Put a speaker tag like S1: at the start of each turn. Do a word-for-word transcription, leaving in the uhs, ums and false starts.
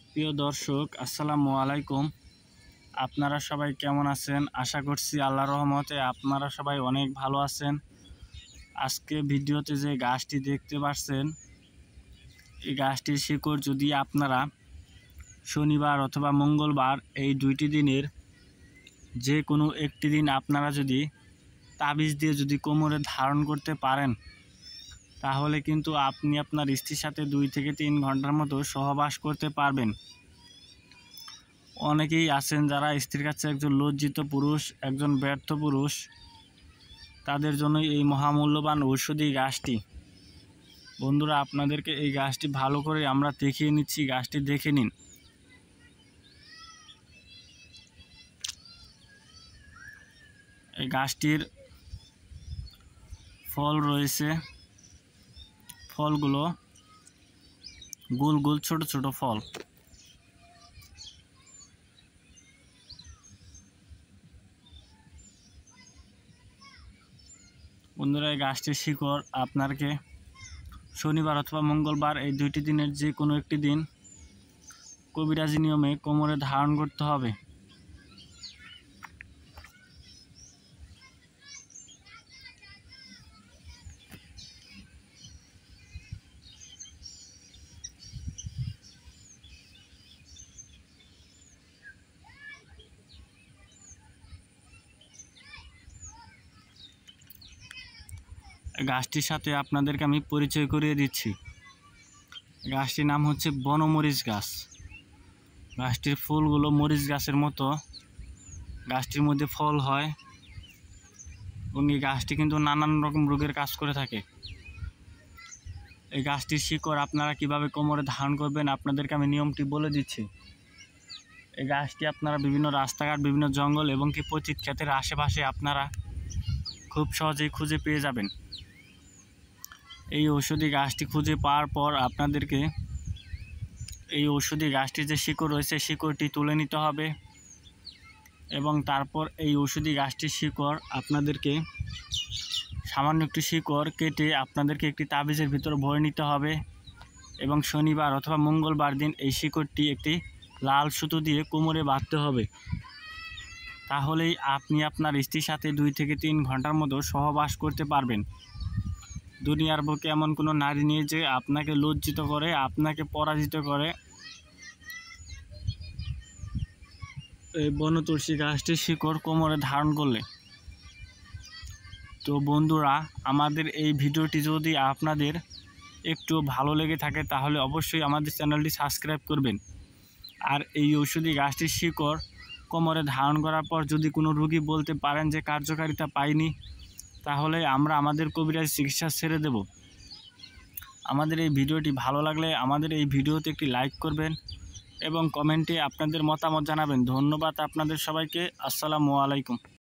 S1: প্রিয় দর্শক, আসসালামু আলাইকুম। আপনারা সবাই কেমন আছেন? আশা করছি আল্লাহর রহমতে আপনারা সবাই অনেক ভালো আছেন। আজকে ভিডিওতে যে গাছটি দেখতে পাচ্ছেন, এই গাছটির শিকড় যদি আপনারা শনিবার অথবা মঙ্গলবার এই দুইটি দিনের যে কোনো একটি দিন আপনারা যদি তাবিজ দিয়ে যদি কোমরে ধারণ করতে পারেন, তাহলে কিন্তু আপনি আপনার স্ত্রীর সাথে দুই থেকে তিন ঘন্টার মতো সহবাস করতে পারবেন। অনেকেই আছেন যারা স্ত্রীর কাছে একজন লজ্জিত পুরুষ, একজন ব্যর্থ পুরুষ, তাদের জন্য এই মহামূল্যবান ঔষধি গাছটি। বন্ধুরা, আপনাদেরকে এই গাছটি ভালো করে আমরা দেখিয়ে নিচ্ছি, গাছটি দেখে নিন। এই গাছটির ফল রয়েছে, ফলগুলো গোল গোল ছোট ছোট ফল। বন্ধুরা, এই গাছটির শিকড় আপনাকে শনিবার অথবা মঙ্গলবার এই দুইটি দিনের যে কোনো একটি দিন কবিরাজি নিয়মে কোমরে ধারণ করতে হবে। গাছটির সাথে আপনাদেরকে আমি পরিচয় করিয়ে দিচ্ছি। গাছটির নাম হচ্ছে বনমরিচ গাছ। গাছটির ফুলগুলো মরিচ গাছের মতো, গাছটির মধ্যে ফল হয় এবং এই গাছটি কিন্তু নানান রকম রোগের কাজ করে থাকে। এই গাছটির শিকড় আপনারা কিভাবে কোমরে ধারণ করবেন আপনাদেরকে আমি নিয়মটি বলে দিচ্ছি। এই গাছটি আপনারা বিভিন্ন রাস্তাঘাট, বিভিন্ন জঙ্গল এবং কি পতিত ক্ষেতের আশেপাশে আপনারা খুব সহজেই খুঁজে পেয়ে যাবেন। এই ঔষধি গাছটি খুঁজে পাওয়ার পর আপনাদেরকে এই ঔষধি গাছটির যে শিকড় রয়েছে শিকড়টি তুলে নিতে হবে এবং তারপর এই ঔষধি গাছটির শিকড় আপনাদেরকে সামান্য একটি শিকড় কেটে আপনাদেরকে একটি তাবিজের ভিতর ভরে নিতে হবে এবং শনিবার অথবা মঙ্গলবার দিন এই শিকড়টি একটি লাল সুতো দিয়ে কোমরে বাঁধতে হবে। তাহলেই আপনি আপনার স্ত্রীর সাথে দুই থেকে তিন ঘন্টার মতো সহবাস করতে পারবেন। দুনিয়ার বুকে এমন কোনো নারী নেই যে আপনাকে লজ্জিত করে, আপনাকে পরাজিত করে এই বনতুলসী গাছটির শিকড় কোমরে ধারণ করলে। তো বন্ধুরা, আমাদের এই ভিডিওটি যদি আপনাদের একটু ভালো লেগে থাকে তাহলে অবশ্যই আমাদের চ্যানেলটি সাবস্ক্রাইব করবেন। আর এই ঔষধি গাছটির শিকড় কোমরে ধারণ করার পর যদি কোনো রোগী বলতে পারেন যে কার্যকারিতা পায়নি, তাহলে আমরা আমাদের কবিরাজ চিকিৎসা ছেড়ে দেব। আমাদের এই ভিডিওটি ভালো লাগলে আমাদের এই ভিডিওতে একটি লাইক করবেন এবং কমেন্টে আপনাদের মতামত জানাবেন। ধন্যবাদ আপনাদের সবাইকে। আসসালামু আলাইকুম।